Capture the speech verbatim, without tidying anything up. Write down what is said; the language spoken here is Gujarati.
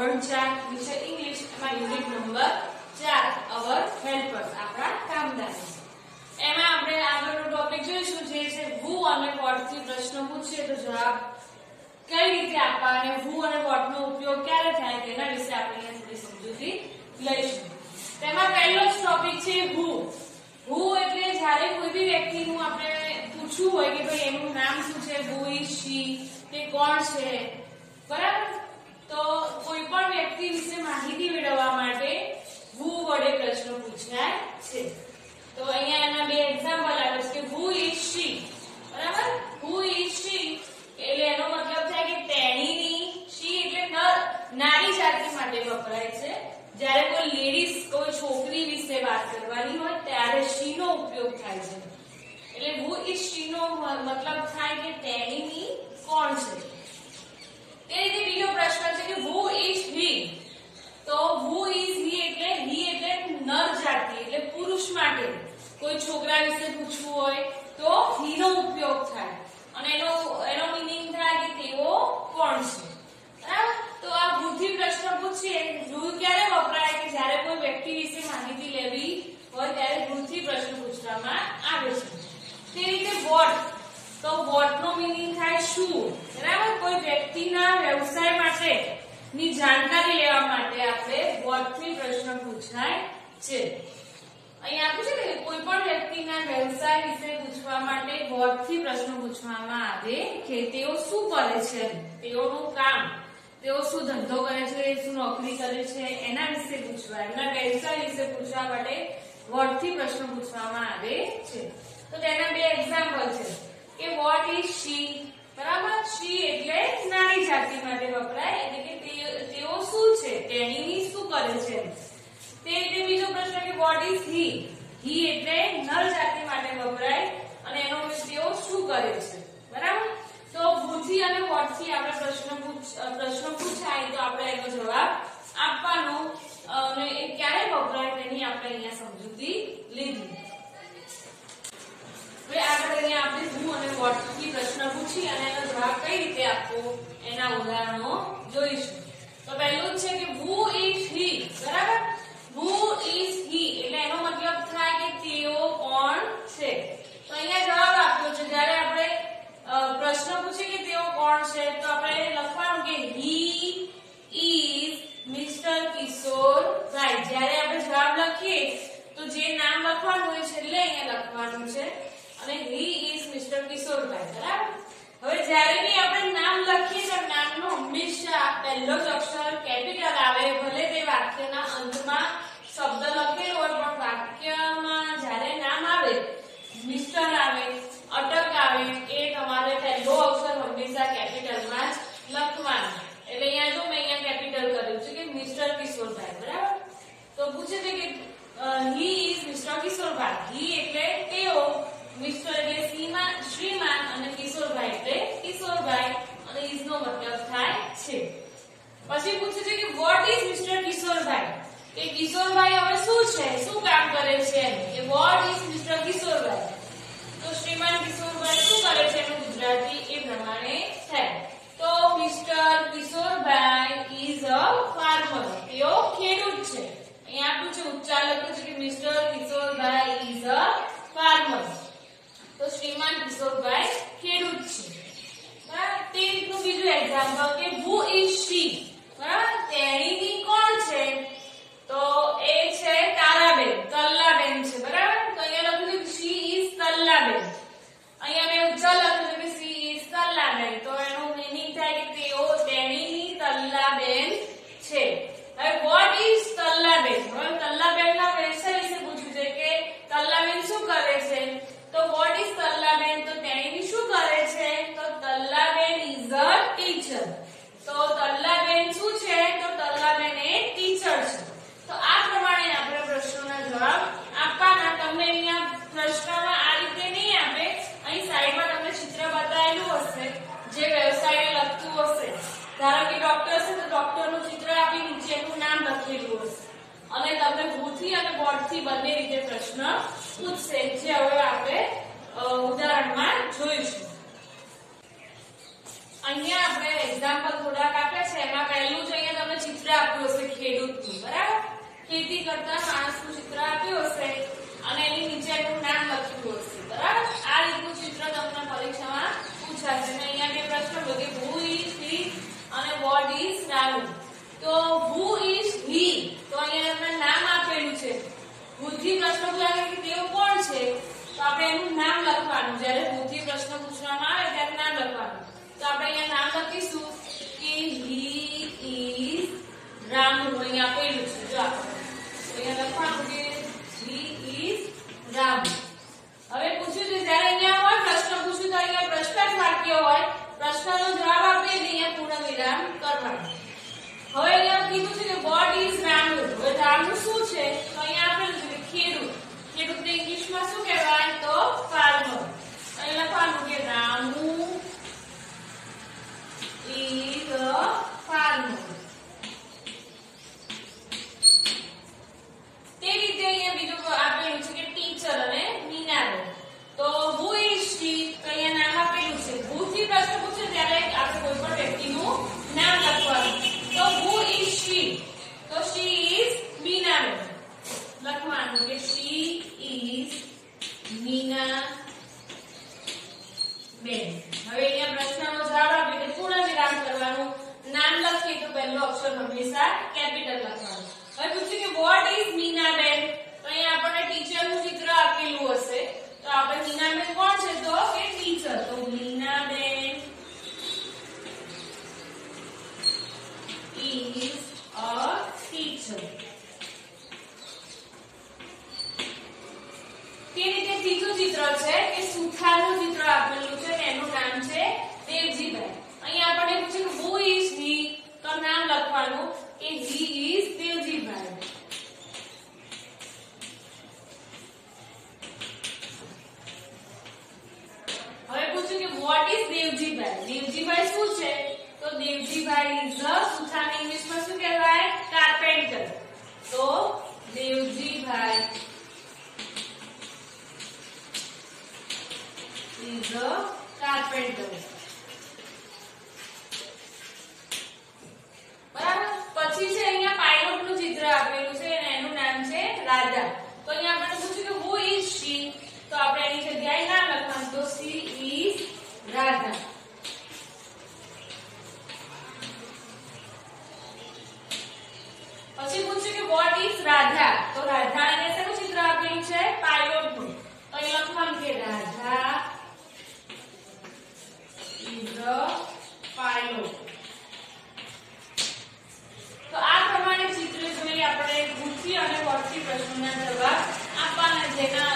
ધોરણ ચાર વિષય ઇંગ્લિશ એમાં યુનિટ નંબર ચાર અવર હેલ્પર્સ આપણા કામદાર એમાં આપણે આગળનો ટોપિક જોઈશું જે છે who અને what થી પ્રશ્ન પૂછીએ તો જવાબ કઈ રીતે આપવા અને who અને what નો ઉપયોગ ક્યારે થાય તેના વિશે આપણે થોડી સમજૂતી લઈશું. તેમાં પહેલો જ ટોપિક છે who. who એટલે જ્યારે કોઈ બી વ્યક્તિનું આપણે પૂછવું હોય કે ભાઈ એનું નામ શું છે, who is she, તે કોણ છે, બરાબર? તો કોઈ પણ વ્યક્તિ વિશે માહિતી મેળવવા માટે who વડે પ્રશ્ન પૂછાય છે. તો અહીંયા એના બે એક્ઝામ્પલ આવે છે કે who is she, બરાબર? who is she એટલે એનો મતલબ થાય કે તેણીની, she એટલે નર નારી જાતિ માટે વપરાય છે. જ્યારે કોઈ લેડીઝ કોઈ છોકરી વિશે વાત કરવાની હોય ત્યારે she નો ઉપયોગ થાય છે. એટલે who is she નો મતલબ થાય કે તેણીની કોણ છે. તે રીતે બીજો પ્રશ્ન છે કે who is he. તો who is he એટલે he એટલે નર જાતિ એટલે પુરુષ માટે કોઈ છોકરા વિશે પૂછવું હોય તો he નો ઉપયોગ થાય અને એનો એનો મીનિંગ થાય કે તેઓ કોણ છે, બરાબર? તો આ who થી પ્રશ્ન પૂછીએ who ક્યારે વપરાય કે જ્યારે કોઈ વ્યક્તિ વિશે માહિતી લેવી હોય ત્યારે who થી પ્રશ્ન પૂછવામાં આવે છે. તે રીતે what. તો what નો મીનિંગ થાય શું, બરાબર? કોઈ વ્યક્તિના વ્યવસાય માટે ની જાણકારી લેવા માટે આપણે what થી પ્રશ્ન પૂછાય છે. અહીં આપ્યું છે કે કોઈ પણ વ્યક્તિના વ્યવસાય વિશે પૂછવા માટે what થી પ્રશ્ન પૂછવામાં આવે કે તેઓ શું કરે છે, તેઓનું કામ, તેઓ શું ધંધો કરે છે, શું નોકરી કરે છે, એના વિશે પૂછવા, એના વ્યવસાય વિશે પૂછવા માટે what થી પ્રશ્ન પૂછવામાં આવે છે. તો તેના બે એક્ઝામ્પલ છે કે what is she, બરાબર? she એટલે નારી જાતિ માટે વપરાય એટલે કે તેઓ શું છે, તેણીની શું કરે છે. તે રીતે બીજો પ્રશ્ન કે what is he. he એટલે નર જાતિ માટે વપરાય અને એનો મતલબ તેઓ શું કરે છે, બરાબર? તો who થી અને what થી આપણે પ્રશ્ન પૂછ પ્રશ્ન પૂછાય તો આપણે એનો જવાબ આપવાનો અને એ ક્યારે વપરાય તેની આપણે અહીંયા સમજૂતી લીધી. હવે આગળ અહીંયા આપણે who અને what થી પ્રશ્ન પૂછી અને એનો જવાબ કઈ રીતે આપવો એના ઉદાહરણો જોઈશું. તો પહેલું છે કે who is he, બરાબર? who is he એટલે એનો મતલબ થાય કે તેઓ કોણ છે. તો અહીંયા જવાબ આપ્યો છે જ્યારે આપણે પ્રશ્ન પૂછીએ કે તેઓ કોણ છે તો આપણે લખવાનું કે he is મિસ્ટર કિશોરભાઈ. જ્યારે આપણે જવાબ લખીએ તો જે નામ લખવાનું હોય છે એટલે અહીંયા લખવાનું છે અને he is મિસ્ટર કિશોરભાઈ, બરાબર? હવે જ્યારે બી આપણે નામ લખીએ તો નામનો હંમેશા પહેલો જ અક્ષર કેપિટલ આવે, ભલે તે વાક્યના અંતમાં શબ્દ લખેલો હોય પણ વાક્યમાં જ્યારે નામ આવે, મિસ્ટર આવે, અટક આવે, એ તમારે પહેલો અક્ષર હંમેશા કેપિટલમાં જ લખવાનો. એટલે અહીંયા જો મેં અહીંયા કેપિટલ કર્યું છે કે મિસ્ટર કિશોરભાઈ, બરાબર? તો પૂછે છે કે he is mister Kishorbhai. he એટલે તેઓ, મિસ્ટર એટલે શ્રીમાન શ્રીમાન અને કિશોરભાઈ એટલે કિશોરભાઈ અને is નો મતલબ થાય છે. પછી પૂછે છે કે what is મિસ્ટર કિશોરભાઈ. કે કિશોરભાઈ હવે શું છે, શું કામ કરે છે કે what is મિસ્ટર કિશોરભાઈ. તો શ્રીમાન કિશોરભાઈ શું કરે છે એનું ગુજરાતી એ પ્રમાણે થાય. તો mister Kishorbhai is a farmer. તેઓ ખેડૂત છે. અહીંયા આપ્યું છે ઉચ્ચાર લખ્યું છે કે mister Kishorbhai is a farmer. તો શ્રીમાન કિશોરભાઈ ખેડૂત છે, બરાબર? તે રીતનું બીજું એક્ઝામ્પલ કે who is she, બરાબર? તેણીની કોણ છે તો એ છે તારાબેન, તલ્લાબેન છે, બરાબર? તો અહીંયા લખ્યું છે she is તલ્લાબેન. અહીંયા મેં ઉચ્ચાર લખ્યું છે કે she is તલ્લાબેન. તો એનો મીનિંગ થાય કે તેઓ તેણીની તલ્લાબેન છે. હવે what is તલ્લાબેન. હવે તલ્લાબેનના વ્યવસાય વિશે પૂછ્યું છે કે તલ્લાબેન શું કરે છે. તો what is તલ્લાબેન. તો તેણીની શું કરે છે તો તલ્લાબેન is a teacher. તો તલ્લાબેન શું છે તો તલ્લાબેન એ ટીચર છે. તો આ પ્રમાણે આપણે પ્રશ્નોના જવાબ આપવાના. તમને અહીંયા પ્રશ્નમાં આ રીતે નહીં આપે, અહીં સાઈડમાં તમને ચિત્ર બતાવેલું હશે જે વ્યવસાયને લગતું હશે. ધારો કે ડોક્ટર છે તો ડોક્ટરનું ચિત્ર આપી નીચેનું નામ લખેલું હશે અને તમને who થી અને what થી બંને રીતે પ્રશ્ન પૂછશે જે હવે આપણે ઉદાહરણમાં જોઈશું. અહીંયા આપણે એક્ઝામ્પલ થોડાક આપ્યા છે. એમાં પહેલું જ અહીંયા તમને ચિત્ર આપ્યું હશે ખેડૂતનું, બરાબર? ખેતી કરતા માણસનું ચિત્ર આપ્યું હશે અને એની નીચે એનું નામ લખ્યું હશે, બરાબર? આ રીતનું ચિત્ર તમને પરીક્ષામાં પૂછાશે. અને અહીંયા બે પ્રશ્ન હતો કે who is he અને what is Ramu. તો who is he, તો અહીંયા તમને નામ આપેલું છે. who થી પ્રશ્ન પૂછાય કે તેઓ કોણ છે, તો આપણે એનું નામ લખવાનું. જ્યારે who થી પ્રશ્ન પૂછવામાં આવે ત્યારે નામ લખવાનું. તો આપણે અહીંયા નામ લખીશું કે he is Ramu. અહીંયા આપેલું છે, જો આપણે અહીંયા લખવાનું કે he is Ramu. હવે પૂછ્યું છે જ્યારે અહીંયા હોય પ્રશ્ન પૂછ્યું તો અહીંયા પ્રશ્ન જ વાક્ય હોય, પ્રશ્નનો જવાબ આપીએ એટલે અહીંયા પૂર્ણ વિરામ કરવાનું. હવે અહીંયા કીધું છે કે what is Ramu. હવે રામુ શું છે, તો અહીંયા આપેલું છે કે ખેડૂત. ખેડૂતને ઇંગ્લિશમાં શું કહેવાય, તો farmer. અહીં લખવાનું કે રામુ is a farmer. તે રીતે અહીંયા બીજું આપેલું છે કે ટીચર અને મીનાબેન. તો who is she, તો અહીંયા નામ આપેલું છે. who થી પ્રશ્ન પૂછે ત્યારે આપણે કોઈ પણ વ્યક્તિનું નામ લખવાનું. તો who is she, તો she is મીનાબેન. લખવાનું કે she is મીનાબેન. હવે અહીંયા પ્રશ્નનો જવાબ આપે એટલે પૂર્ણ વિરામ કરવાનું. નામ લખીએ તો પહેલો અક્ષર હંમેશા કેપિટલ લખવાનું. હવે પૂછ્યું કે what is મીનાબેન, તો અહીંયા આપણને ટીચરનું ચિત્ર આપેલું હશે. તો આપણે મીનાબેન કોણ છે, તો કે ટીચર. તો મીનાબેન is a teacher. તે રીતે ત્રીજું ચિત્ર છે કે સુથારનું ચિત્ર આપેલું છે અને એનું નામ છે દેવજીભાઈ. અહીંયા આપણને પૂછ્યું કે who is he, તો નામ લખવાનું કે he is દેવજીભાઈ. હવે પૂછ્યું કે what is દેવજીભાઈ. દેવજીભાઈ શું છે, તો દેવજીભાઈ is a સુથારને ઇંગ્લિશમાં શું કહેવાય, કાર્પેન્ટર. તો દેવજીભાઈ is a carpenter. બરાબર. પછી છે અહીંયા પાયલોટનું ચિત્ર આપેલું છે અને એનું નામ છે રાધા. તો અહીંયા આપણને પૂછ્યું કે who is she, તો આપણે એની જગ્યાએ નામ લખવાનું. તો she is રાધા. પછી પૂછ્યું કે what is રાધા, તો રાધા અહીંયા શેનું ચિત્ર આપેલું છે, પાયલોટનું. તો અહીં લખવાનું કે રાધા is a pilot. તો આ પ્રમાણે ચિત્ર જોઈ આપણે ગુથી અને વોટથી પ્રશ્નોના જવાબ આપવાના જેના